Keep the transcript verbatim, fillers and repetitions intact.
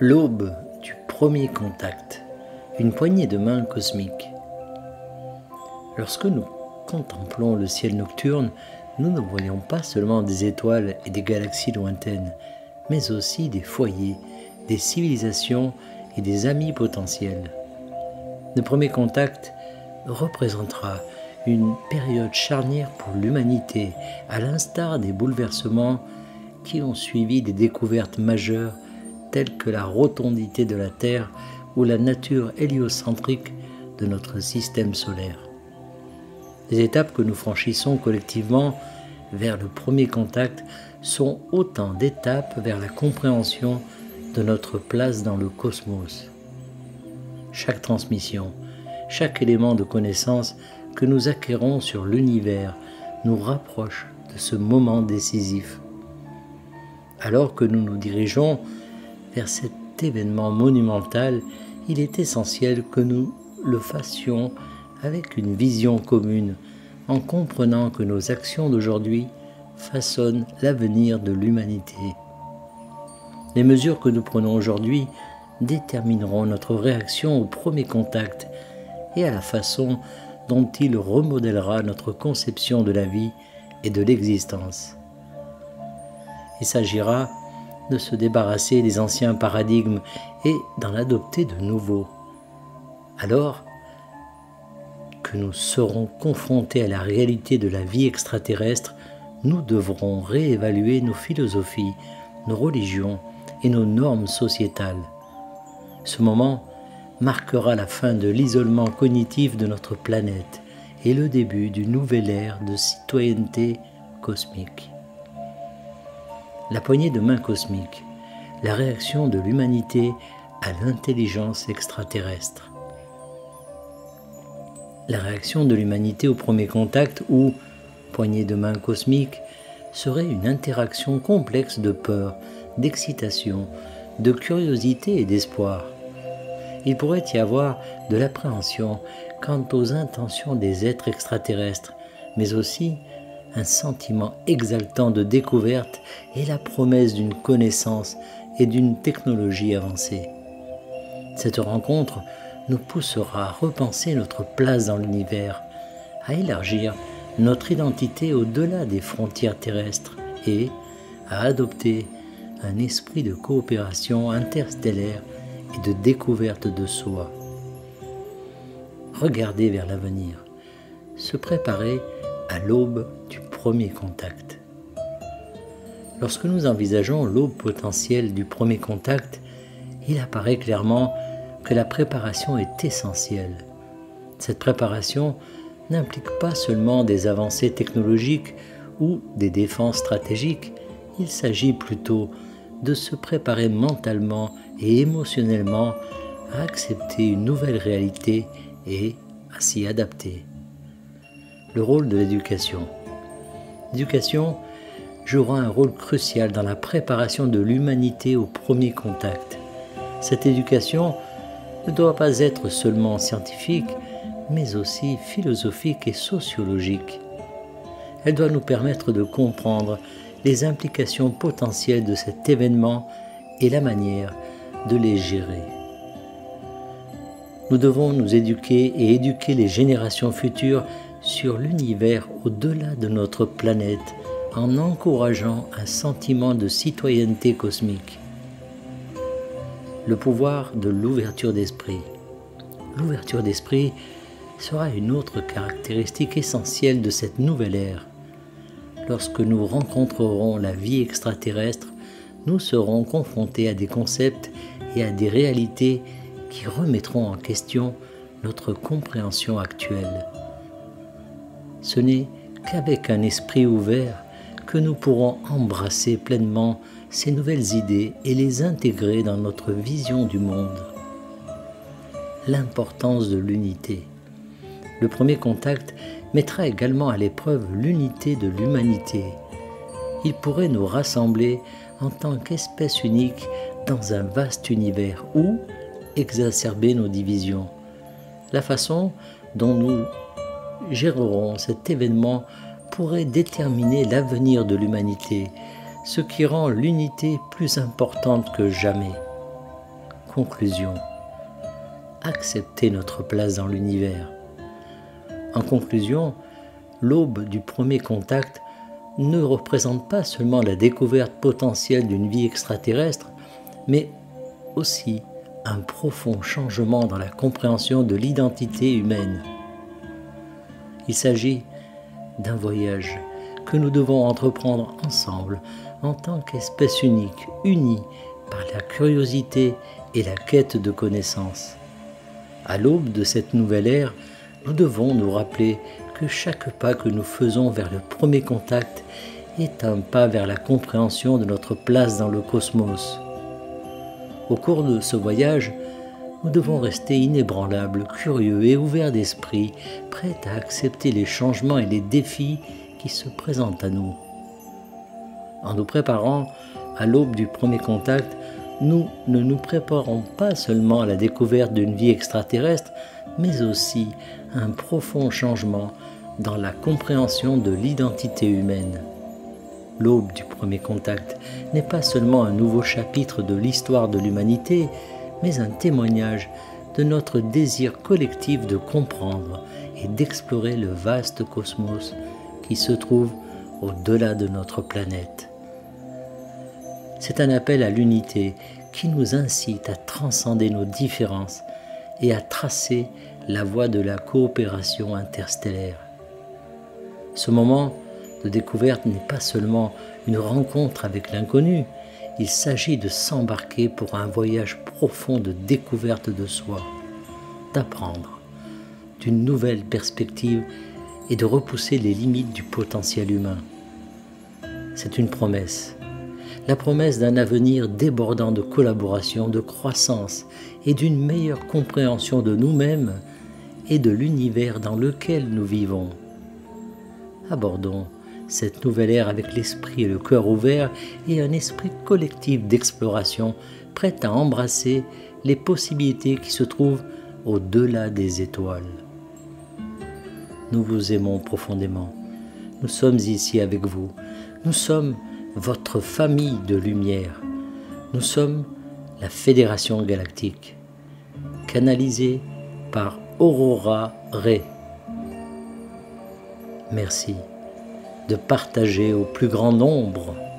L'aube du premier contact, une poignée de main cosmique. Lorsque nous contemplons le ciel nocturne, nous ne voyons pas seulement des étoiles et des galaxies lointaines, mais aussi des foyers, des civilisations et des amis potentiels. Le premier contact représentera une période charnière pour l'humanité, à l'instar des bouleversements qui ont suivi des découvertes majeures telles que la rotondité de la Terre ou la nature héliocentrique de notre système solaire. Les étapes que nous franchissons collectivement vers le premier contact sont autant d'étapes vers la compréhension de notre place dans le cosmos. Chaque transmission, chaque élément de connaissance que nous acquérons sur l'univers nous rapproche de ce moment décisif. Alors que nous nous dirigeons vers cet événement monumental, il est essentiel que nous le fassions avec une vision commune, en comprenant que nos actions d'aujourd'hui façonnent l'avenir de l'humanité. Les mesures que nous prenons aujourd'hui détermineront notre réaction au premier contact et à la façon dont il remodèlera notre conception de la vie et de l'existence. Il s'agira de se débarrasser des anciens paradigmes et d'en adopter de nouveaux. Alors que nous serons confrontés à la réalité de la vie extraterrestre, nous devrons réévaluer nos philosophies, nos religions et nos normes sociétales. Ce moment marquera la fin de l'isolement cognitif de notre planète et le début d'une nouvelle ère de citoyenneté cosmique. La poignée de main cosmique, la réaction de l'humanité à l'intelligence extraterrestre. La réaction de l'humanité au premier contact ou poignée de main cosmique serait une interaction complexe de peur, d'excitation, de curiosité et d'espoir. Il pourrait y avoir de l'appréhension quant aux intentions des êtres extraterrestres, mais aussi un sentiment exaltant de découverte et la promesse d'une connaissance et d'une technologie avancée. Cette rencontre nous poussera à repenser notre place dans l'univers, à élargir notre identité au-delà des frontières terrestres et à adopter un esprit de coopération interstellaire et de découverte de soi. Regarder vers l'avenir, se préparer à l'aube du premier contact. Lorsque nous envisageons l'aube potentielle du premier contact, il apparaît clairement que la préparation est essentielle. Cette préparation n'implique pas seulement des avancées technologiques ou des défenses stratégiques, il s'agit plutôt de se préparer mentalement et émotionnellement à accepter une nouvelle réalité et à s'y adapter. Le rôle de l'éducation. L'éducation jouera un rôle crucial dans la préparation de l'humanité au premier contact. Cette éducation ne doit pas être seulement scientifique, mais aussi philosophique et sociologique. Elle doit nous permettre de comprendre les implications potentielles de cet événement et la manière de les gérer. Nous devons nous éduquer et éduquer les générations futures sur l'univers au-delà de notre planète en encourageant un sentiment de citoyenneté cosmique. Le pouvoir de l'ouverture d'esprit. L'ouverture d'esprit sera une autre caractéristique essentielle de cette nouvelle ère. Lorsque nous rencontrerons la vie extraterrestre, nous serons confrontés à des concepts et à des réalités qui remettront en question notre compréhension actuelle. Ce n'est qu'avec un esprit ouvert que nous pourrons embrasser pleinement ces nouvelles idées et les intégrer dans notre vision du monde. L'importance de l'unité. Le premier contact mettra également à l'épreuve l'unité de l'humanité. Il pourrait nous rassembler en tant qu'espèce unique dans un vaste univers ou exacerber nos divisions. La façon dont nous gérerons cet événement pourrait déterminer l'avenir de l'humanité, ce qui rend l'unité plus importante que jamais. conclusion, accepter notre place dans l'univers. En conclusion, l'aube du premier contact ne représente pas seulement la découverte potentielle d'une vie extraterrestre, mais aussi un profond changement dans la compréhension de l'identité humaine. Il s'agit d'un voyage que nous devons entreprendre ensemble en tant qu'espèce unique, unie par la curiosité et la quête de connaissances. À l'aube de cette nouvelle ère, nous devons nous rappeler que chaque pas que nous faisons vers le premier contact est un pas vers la compréhension de notre place dans le cosmos. Au cours de ce voyage, nous devons rester inébranlables, curieux et ouverts d'esprit, prêts à accepter les changements et les défis qui se présentent à nous. En nous préparant à l'aube du premier contact, nous ne nous préparons pas seulement à la découverte d'une vie extraterrestre, mais aussi à un profond changement dans la compréhension de l'identité humaine. L'aube du premier contact n'est pas seulement un nouveau chapitre de l'histoire de l'humanité, mais un témoignage de notre désir collectif de comprendre et d'explorer le vaste cosmos qui se trouve au-delà de notre planète. C'est un appel à l'unité qui nous incite à transcender nos différences et à tracer la voie de la coopération interstellaire. Ce moment de découverte n'est pas seulement une rencontre avec l'inconnu, il s'agit de s'embarquer pour un voyage profond de découverte de soi, d'apprendre d'une nouvelle perspective et de repousser les limites du potentiel humain. C'est une promesse, la promesse d'un avenir débordant de collaboration, de croissance et d'une meilleure compréhension de nous-mêmes et de l'univers dans lequel nous vivons. Abordons cette nouvelle ère avec l'esprit et le cœur ouverts et un esprit collectif d'exploration prêt à embrasser les possibilités qui se trouvent au-delà des étoiles. Nous vous aimons profondément. Nous sommes ici avec vous. Nous sommes votre famille de lumière. Nous sommes la Fédération Galactique, canalisée par Aurora Ray. Merci de partager au plus grand nombre